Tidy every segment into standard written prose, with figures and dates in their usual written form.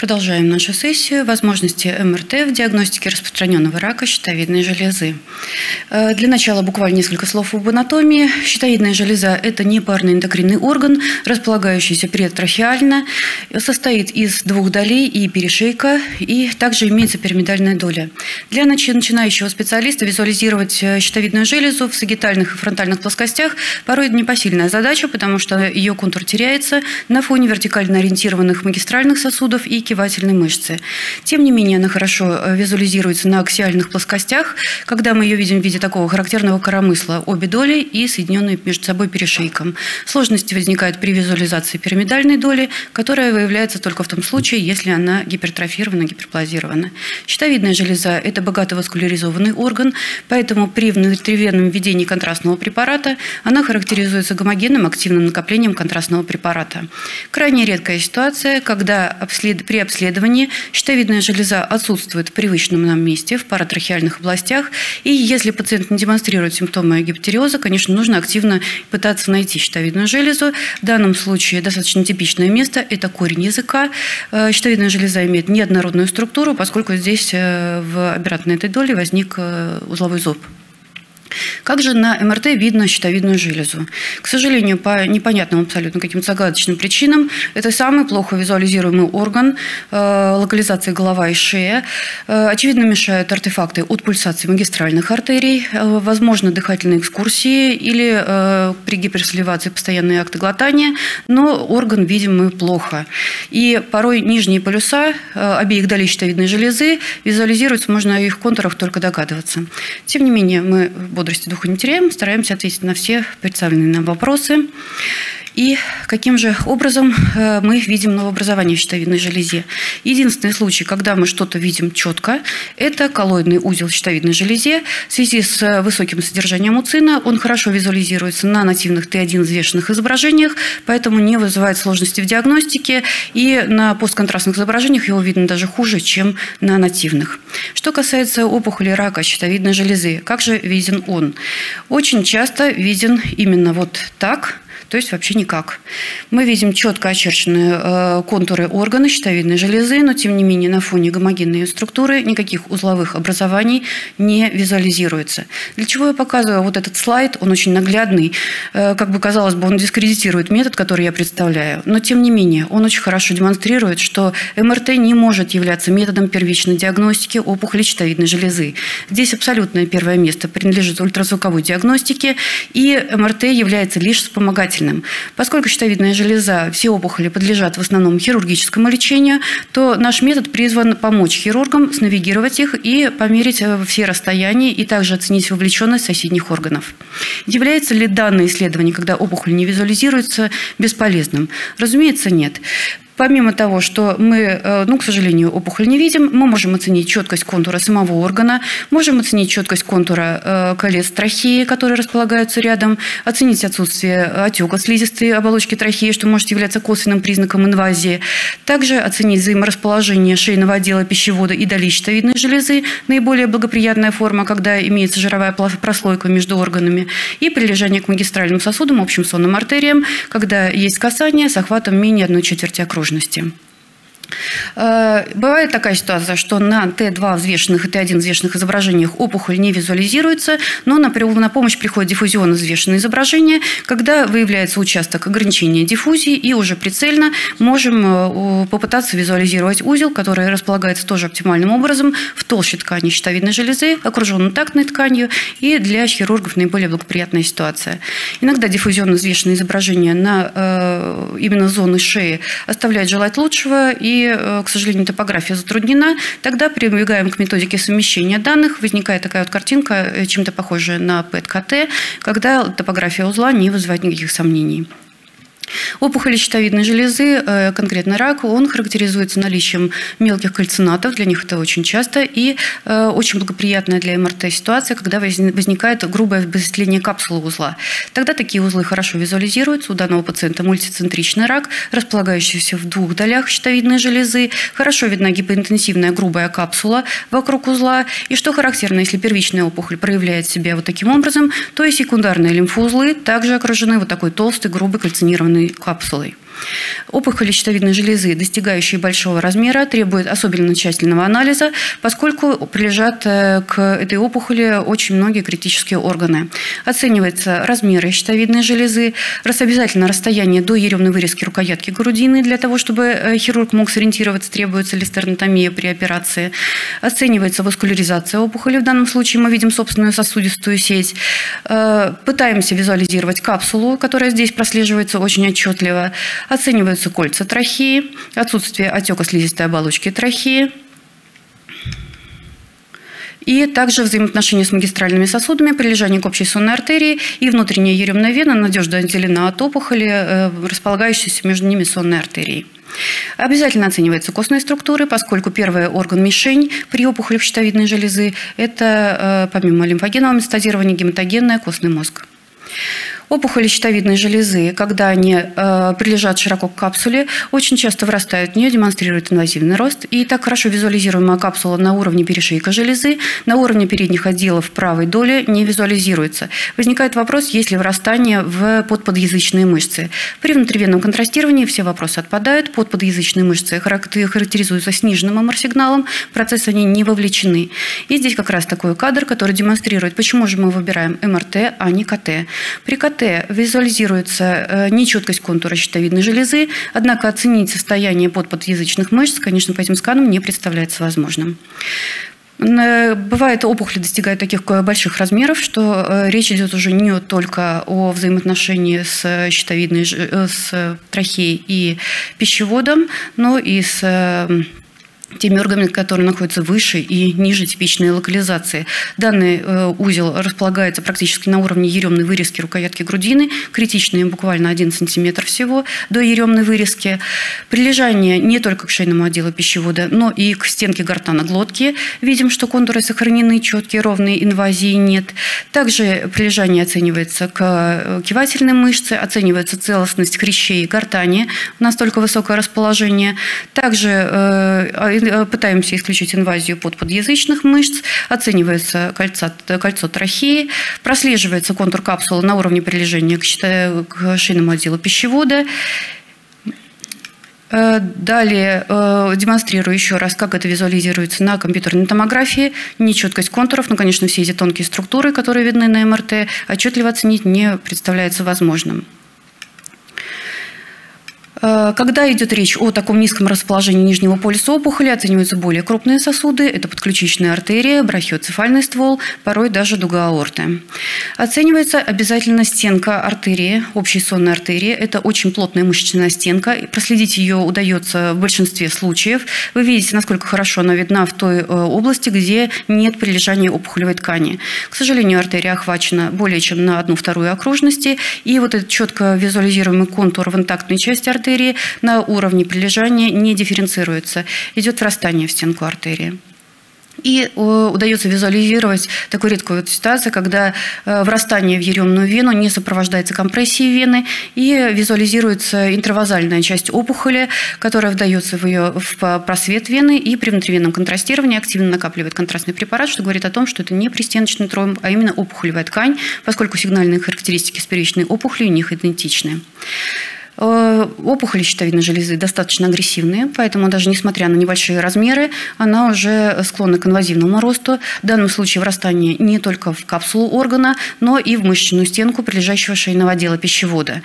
Продолжаем нашу сессию «Возможности МРТ в диагностике распространенного рака щитовидной железы». Для начала буквально несколько слов об анатомии. Щитовидная железа – это непарный эндокринный орган, располагающийся предтрахеально, состоит из двух долей и перешейка, и также имеется пирамидальная доля. Для начинающего специалиста визуализировать щитовидную железу в сагитальных и фронтальных плоскостях порой непосильная задача, потому что ее контур теряется на фоне вертикально ориентированных магистральных сосудов и кивательной мышцы. Тем не менее, она хорошо визуализируется на аксиальных плоскостях, когда мы ее видим в виде такого характерного коромысла, обе доли и соединенные между собой перешейком. Сложности возникают при визуализации пирамидальной доли, которая выявляется только в том случае, если она гипертрофирована, гиперплазирована. Щитовидная железа – это богато васкуляризованный орган, поэтому при внутривенном введении контрастного препарата она характеризуется гомогенным активным накоплением контрастного препарата. Крайне редкая ситуация, когда при обследовании щитовидная железа отсутствует в привычном нам месте, в паратрахеальных областях, и если пациент не демонстрирует симптомы гипотериоза, конечно, нужно активно пытаться найти щитовидную железу. В данном случае достаточно типичное место – это корень языка. Щитовидная железа имеет неоднородную структуру, поскольку здесь в аберрантной этой доле возник узловой зоб. Как же на МРТ видно щитовидную железу? К сожалению, по непонятным абсолютно каким-то загадочным причинам, это самый плохо визуализируемый орган локализации голова и шея. Очевидно, мешают артефакты от пульсации магистральных артерий, возможно, дыхательные экскурсии или при гиперсаливации постоянные акты глотания, но орган видим мы плохо. И порой нижние полюса обеих долей щитовидной железы визуализируются, можно о их контурах только догадываться. Тем не менее, мы бодрости духа не теряем, стараемся ответить на все представленные нам вопросы. И каким же образом мы видим новообразование в щитовидной железе? Единственный случай, когда мы что-то видим четко, это коллоидный узел в щитовидной железе. В связи с высоким содержанием муцина он хорошо визуализируется на нативных Т1 взвешенных изображениях, поэтому не вызывает сложности в диагностике, и на постконтрастных изображениях его видно даже хуже, чем на нативных. Что касается опухоли рака щитовидной железы, как же виден он? Очень часто виден именно вот так, то есть вообще никак. Мы видим четко очерченные контуры органа щитовидной железы, но тем не менее на фоне гомогенной структуры никаких узловых образований не визуализируется. Для чего я показываю вот этот слайд? Он очень наглядный. Как бы казалось бы, он дискредитирует метод, который я представляю, но тем не менее он очень хорошо демонстрирует, что МРТ не может являться методом первичной диагностики опухоли щитовидной железы. Здесь абсолютное первое место принадлежит ультразвуковой диагностике, и МРТ является лишь вспомогательным. Поскольку щитовидная железа, все опухоли подлежат в основном хирургическому лечению, то наш метод призван помочь хирургам снавигировать их и померить все расстояния и также оценить вовлеченность соседних органов. Является ли данное исследование, когда опухоль не визуализируется, бесполезным? Разумеется, нет. Помимо того, что мы, к сожалению, опухоль не видим, мы можем оценить четкость контура самого органа, можем оценить четкость контура колец трахеи, которые располагаются рядом, оценить отсутствие отека слизистой оболочки трахеи, что может являться косвенным признаком инвазии, также оценить взаиморасположение шейного отдела пищевода и долей щитовидной железы, наиболее благоприятная форма, когда имеется жировая прослойка между органами, и прилежание к магистральным сосудам, общим сонным артериям, когда есть касание с охватом менее 1/4 окружности. Бывает такая ситуация, что на Т2 взвешенных и Т1 взвешенных изображениях опухоль не визуализируется, но на помощь приходит диффузионно взвешенное изображение, когда выявляется участок ограничения диффузии, и уже прицельно можем попытаться визуализировать узел, который располагается тоже оптимальным образом в толще ткани щитовидной железы, окруженной тактной тканью, и для хирургов наиболее благоприятная ситуация. Иногда диффузионно взвешенное изображение на именно зоны шеи оставляет желать лучшего, и, к сожалению, топография затруднена, тогда прибегаем к методике совмещения данных. Возникает такая вот картинка, чем-то похожая на ПЭТ-КТ, когда топография узла не вызывает никаких сомнений. Опухоли щитовидной железы, конкретно рак, он характеризуется наличием мелких кальцинатов, для них это очень часто, и очень благоприятная для МРТ ситуация, когда возникает грубое обострение капсулы узла. Тогда такие узлы хорошо визуализируются. У данного пациента мультицентричный рак, располагающийся в двух долях щитовидной железы. Хорошо видна гипоинтенсивная грубая капсула вокруг узла. И что характерно, если первичная опухоль проявляет себя вот таким образом, то и секундарные лимфоузлы также окружены вот такой толстой, грубой кальцинированной капсулой. Опухоли щитовидной железы, достигающие большого размера, требуют особенно тщательного анализа, поскольку прилежат к этой опухоли очень многие критические органы. Оцениваются размеры щитовидной железы, обязательно расстояние до еремной вырезки рукоятки грудины для того, чтобы хирург мог сориентироваться, требуется ли стернотомия при операции. Оценивается васкуляризация опухоли. В данном случае мы видим собственную сосудистую сеть. Пытаемся визуализировать капсулу, которая здесь прослеживается очень отчетливо. Оцениваются кольца трахеи, отсутствие отека слизистой оболочки трахеи. И также взаимоотношения с магистральными сосудами, прилежание к общей сонной артерии и внутренняя еремная вена надежно отделена от опухоли, располагающейся между ними сонной артерией. Обязательно оцениваются костные структуры, поскольку первый орган-мишень при опухолях щитовидной железы – это, помимо лимфогенного метастазирования, гематогенная костный мозг. Опухоли щитовидной железы, когда они прилежат широко к капсуле, очень часто вырастают в нее, демонстрируют инвазивный рост. И так хорошо визуализируемая капсула на уровне перешейка железы, на уровне передних отделов правой доли не визуализируется. Возникает вопрос, есть ли вырастание в подподъязычные мышцы. При внутривенном контрастировании все вопросы отпадают. Подподъязычные мышцы характеризуются сниженным МР-сигналом, в процесс они не вовлечены. И здесь как раз такой кадр, который демонстрирует, почему же мы выбираем МРТ, а не КТ. При КТ визуализируется нечеткость контура щитовидной железы, однако оценить состояние подподъязычных мышц, конечно, по этим сканам не представляется возможным. Бывает, опухоли достигают таких больших размеров, что речь идет уже не только о взаимоотношении с щитовидной, с трахеей и пищеводом, но и с теми органами, которые находятся выше и ниже типичной локализации. Данный узел располагается практически на уровне еремной вырезки рукоятки грудины, критичные буквально 1 см всего до еремной вырезки. Прилежание не только к шейному отделу пищевода, но и к стенке гортано-глотки. Видим, что контуры сохранены, четкие, ровные, инвазии нет. Также прилежание оценивается к кивательной мышце, оценивается целостность хрящей гортани, настолько высокое расположение. Также пытаемся исключить инвазию подподъязычных мышц, оценивается кольцо трахеи, прослеживается контур капсулы на уровне прилежения к шейному отделу пищевода. Далее демонстрирую еще раз, как это визуализируется на компьютерной томографии. Нечеткость контуров, конечно, все эти тонкие структуры, которые видны на МРТ, отчетливо оценить не представляется возможным. Когда идет речь о таком низком расположении нижнего полюса опухоли, оцениваются более крупные сосуды, это подключичная артерия, брахиоцефальный ствол, порой даже дуга аорты. Оценивается обязательно стенка артерии, общей сонной артерии. Это очень плотная мышечная стенка, проследить ее удается в большинстве случаев. Вы видите, насколько хорошо она видна в той области, где нет прилежания опухолевой ткани. К сожалению, артерия охвачена более чем на 1/2 окружности, и вот этот четко визуализируемый контур в интактной части артерии на уровне прилежания не дифференцируется. Идет врастание в стенку артерии. И удается визуализировать такую редкую ситуацию, когда врастание в еремную вену не сопровождается компрессией вены, и визуализируется интравазальная часть опухоли, которая вдается в просвет вены и при внутривенном контрастировании активно накапливает контрастный препарат, что говорит о том, что это не пристеночный тромб, а именно опухолевая ткань, поскольку сигнальные характеристики с первичной опухолью у них идентичны. Опухоли щитовидной железы достаточно агрессивные, поэтому даже несмотря на небольшие размеры, она уже склонна к инвазивному росту. В данном случае врастание не только в капсулу органа, но и в мышечную стенку прилежащего шейного отдела пищевода.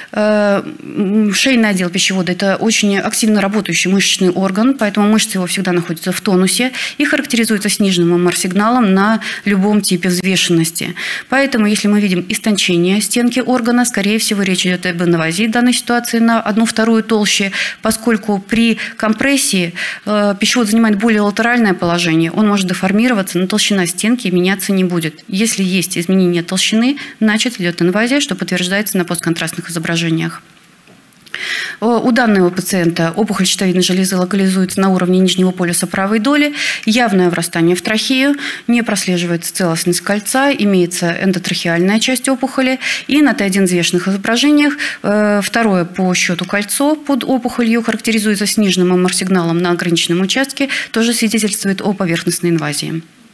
Шейный отдел пищевода – это очень активно работающий мышечный орган, поэтому мышцы его всегда находятся в тонусе и характеризуются сниженным МР-сигналом на любом типе взвешенности. Поэтому, если мы видим истончение стенки органа, скорее всего, речь идет об инвазии данной ситуации на 1/2 толще, поскольку при компрессии пищевод занимает более латеральное положение, он может деформироваться, но толщина стенки меняться не будет. Если есть изменение толщины, значит идет инвазия, что подтверждается на постконтрастных изображениях. У данного пациента опухоль щитовидной железы локализуется на уровне нижнего полюса правой доли, явное врастание в трахею, не прослеживается целостность кольца, имеется эндотрахеальная часть опухоли, и на Т1 взвешенных изображениях второе по счету кольцо под опухолью характеризуется сниженным МР-сигналом на ограниченном участке, тоже свидетельствует о поверхностной инвазии.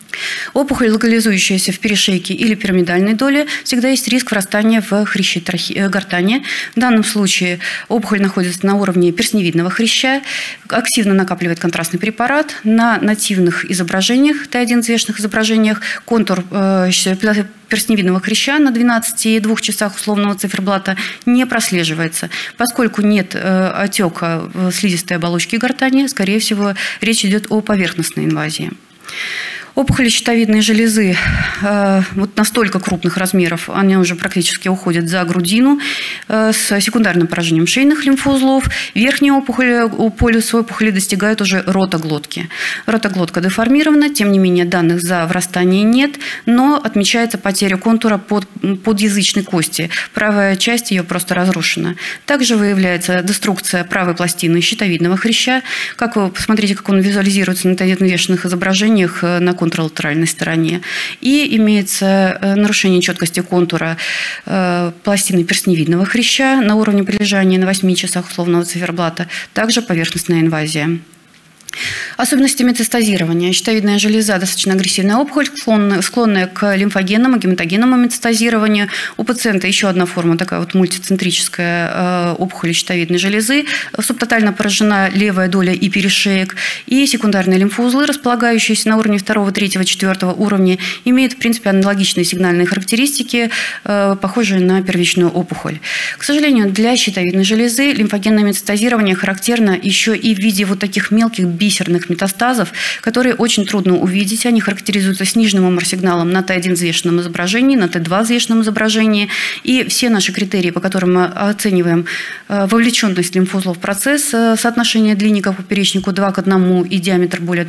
Опухоль, локализующаяся в перешейке или пирамидальной доле, всегда есть риск врастания в хрящи гортани. В данном случае опухоль находится на уровне перстневидного хряща, активно накапливает контрастный препарат. На нативных изображениях, Т1-взвешенных изображениях, контур перстневидного хряща на 12,2 часах условного циферблата не прослеживается. Поскольку нет отека слизистой оболочки гортани, скорее всего, речь идет о поверхностной инвазии. Опухоли щитовидной железы вот настолько крупных размеров, они уже практически уходят за грудину с секундарным поражением шейных лимфоузлов. Верхние опухоли, у полюса опухоли достигают уже ротоглотки. Ротоглотка деформирована, тем не менее данных за врастание нет, но отмечается потеря контура подъязычной кости. Правая часть ее просто разрушена. Также выявляется деструкция правой пластины щитовидного хряща. Как вы посмотрите, как он визуализируется на вешенных изображениях на контралатеральной стороне. И имеется нарушение четкости контура пластины перстневидного хряща на уровне прилежания на 8 часах условного циферблата, также поверхностная инвазия. Особенности метастазирования. Щитовидная железа – достаточно агрессивная опухоль, склонная к лимфогенному, гематогенному метастазированию. У пациента еще одна форма, такая вот мультицентрическая опухоль щитовидной железы. Субтотально поражена левая доля и перешеек. И секундарные лимфоузлы, располагающиеся на уровне 2, 3, 4 уровня, имеют, в принципе, аналогичные сигнальные характеристики, похожие на первичную опухоль. К сожалению, для щитовидной железы лимфогенное метастазирование характерно еще и в виде вот таких мелких бисерных метастазов, которые очень трудно увидеть. Они характеризуются сниженным омар-сигналом на Т1 взвешенном изображении, на Т2 взвешенном изображении. И все наши критерии, по которым мы оцениваем вовлеченность лимфоузлов в процесс, соотношение длинника к поперечнику 2 к 1 и диаметр более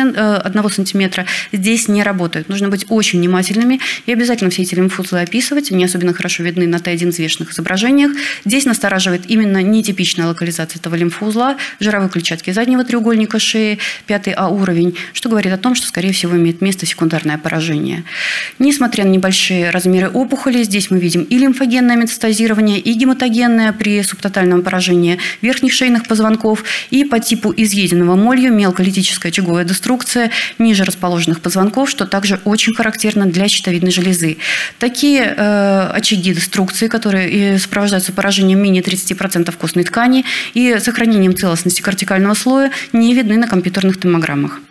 1 сантиметра, здесь не работают. Нужно быть очень внимательными и обязательно все эти лимфоузлы описывать. Они особенно хорошо видны на Т1 взвешенных изображениях. Здесь настораживает именно нетипичная локализация этого лимфоузла, жировой клетчатки заднего треугольника шеи, 5А уровень, что говорит о том, что, скорее всего, имеет место секундарное поражение. Несмотря на небольшие размеры опухоли, здесь мы видим и лимфогенное метастазирование, и гематогенное при субтотальном поражении верхних шейных позвонков, и по типу изъеденного молью мелколитическая очаговая деструкция ниже расположенных позвонков, что также очень характерно для щитовидной железы. Такие очаги деструкции, которые сопровождаются поражением менее 30% костной ткани и сохранением целостности кортикального слоя, не видны на компьютерных томограммах.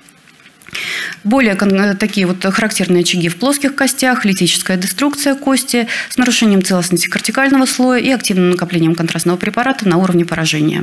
Более такие вот характерные очаги в плоских костях, литическая деструкция кости с нарушением целостности кортикального слоя и активным накоплением контрастного препарата на уровне поражения.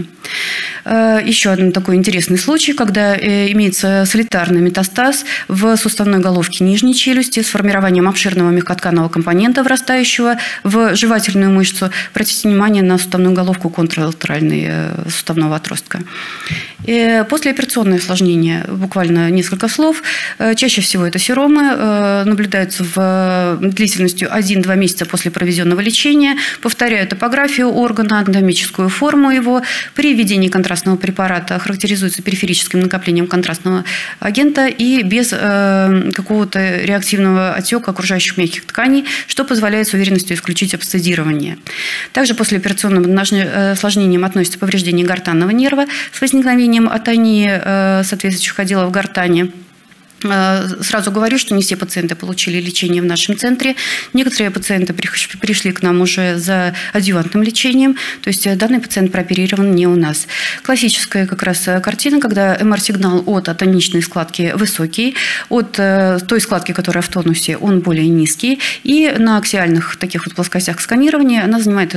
Еще один такой интересный случай, когда имеется солитарный метастаз в суставной головке нижней челюсти с формированием обширного мягкотканого компонента, врастающего в жевательную мышцу. Обратите внимание на суставную головку контралатеральной суставного отростка. Послеоперационное осложнение, буквально несколько слов. Чаще всего это серомы, наблюдаются в длительностью 1-2 месяца после проведенного лечения, повторяют топографию органа, анатомическую форму его. При введении контрастного препарата характеризуется периферическим накоплением контрастного агента и без какого-то реактивного отека окружающих мягких тканей, что позволяет с уверенностью исключить абсцедирование. Также послеоперационным осложнением относится повреждение гортанного нерва с возникновением атонии соответствующих отделов гортани. Сразу говорю, что не все пациенты получили лечение в нашем центре. Некоторые пациенты пришли к нам уже за адъювантным лечением, то есть данный пациент прооперирован не у нас. Классическая как раз картина, когда МР-сигнал от атоничной складки высокий, от той складки, которая в тонусе, он более низкий, и на аксиальных таких вот плоскостях сканирования она занимает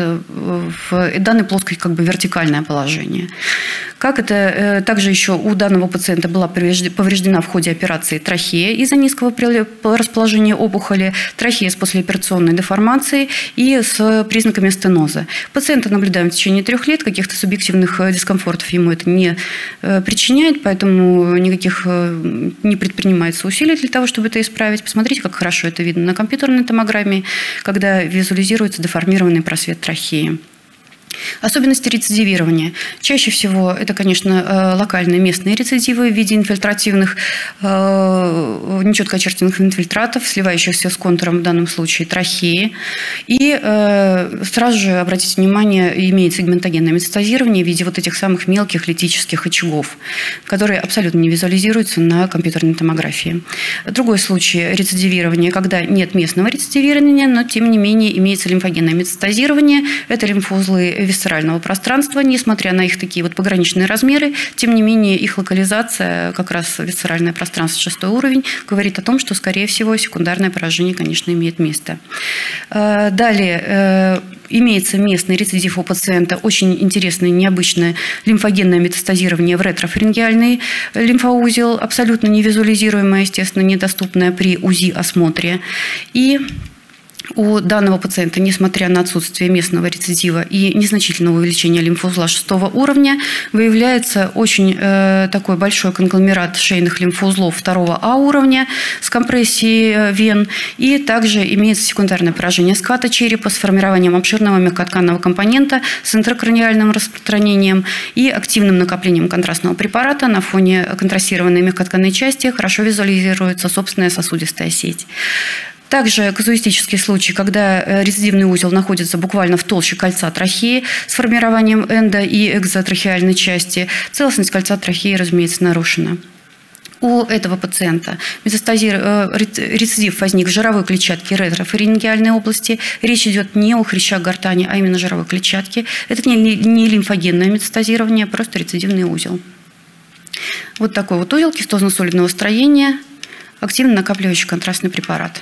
в данной плоскости как бы вертикальное положение. Как это также еще у данного пациента была повреждена в ходе операции трахея из-за низкого расположения опухоли, трахея с послеоперационной деформацией и с признаками стеноза. Пациента наблюдаем в течение 3 лет, каких-то субъективных дискомфортов ему это не причиняет, поэтому никаких не предпринимается усилий для того, чтобы это исправить. Посмотрите, как хорошо это видно на компьютерной томограмме, когда визуализируется деформированный просвет трахеи. Особенности рецидивирования. Чаще всего это, конечно, локальные местные рецидивы в виде инфильтративных, нечетко очерченных инфильтратов, сливающихся с контуром, в данном случае трахеи. И сразу же, обратите внимание, имеет сегментогенное метастазирование в виде вот этих самых мелких литических очагов, которые абсолютно не визуализируются на компьютерной томографии. Другой случай рецидивирования, когда нет местного рецидивирования, но тем не менее имеется лимфогенное метастазирование. Это лимфоузлы висцерального пространства, несмотря на их такие вот пограничные размеры, тем не менее их локализация, как раз висцеральное пространство 6 уровень, говорит о том, что, скорее всего, секундарное поражение, конечно, имеет место. Далее, имеется местный рецидив у пациента, очень интересное, необычное лимфогенное метастазирование в ретрофарингеальный лимфоузел, абсолютно невизуализируемое, естественно, недоступное при УЗИ-осмотре. И у данного пациента, несмотря на отсутствие местного рецидива и незначительного увеличения лимфоузла 6 уровня, выявляется очень такой большой конгломерат шейных лимфоузлов 2А уровня с компрессией вен, и также имеется секундарное поражение ската черепа с формированием обширного мягкотканного компонента с интракраниальным распространением и активным накоплением контрастного препарата. На фоне контрастированной мягкотканной части хорошо визуализируется собственная сосудистая сеть. Также казуистический случай, когда рецидивный узел находится буквально в толще кольца трахеи с формированием эндо- и экзотрахеальной части. Целостность кольца трахеи, разумеется, нарушена. У этого пациента рецидив возник в жировой клетчатке ретрофарингеальной области. Речь идет не о хрящах гортани, а именно жировой клетчатке. Это не лимфогенное метастазирование, а просто рецидивный узел. Вот такой вот узел кистозно-солидного строения, активно накапливающий контрастный препарат.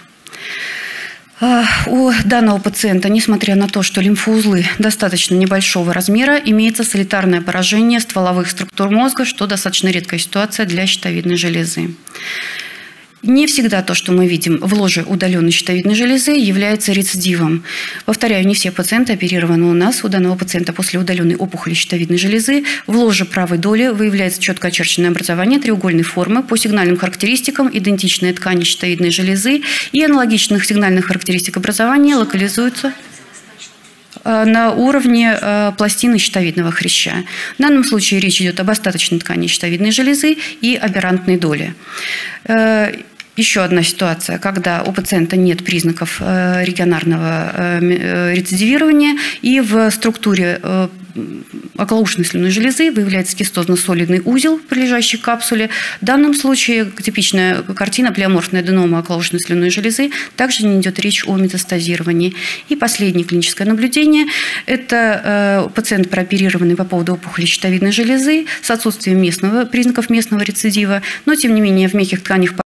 У данного пациента, несмотря на то, что лимфоузлы достаточно небольшого размера, имеется солитарное поражение стволовых структур мозга, что достаточно редкая ситуация для щитовидной железы. Не всегда то, что мы видим в ложе удаленной щитовидной железы, является рецидивом. Повторяю, не все пациенты оперированы у нас. У данного пациента после удаленной опухоли щитовидной железы в ложе правой доли выявляется четко очерченное образование треугольной формы по сигнальным характеристикам идентичные ткани щитовидной железы и аналогичных сигнальных характеристик образования локализуются на уровне пластины щитовидного хряща. В данном случае речь идет об остаточной ткани щитовидной железы и аберрантной доле. Еще одна ситуация, когда у пациента нет признаков регионарного рецидивирования, и в структуре околоушной слюнной железы выявляется кистозно-солидный узел, прилежащий к капсуле. В данном случае типичная картина плеоморфной аденомы околоушной слюнной железы. Также не идет речь о метастазировании. И последнее клиническое наблюдение – это пациент, прооперированный по поводу опухоли щитовидной железы с отсутствием признаков местного рецидива, но тем не менее в мягких тканях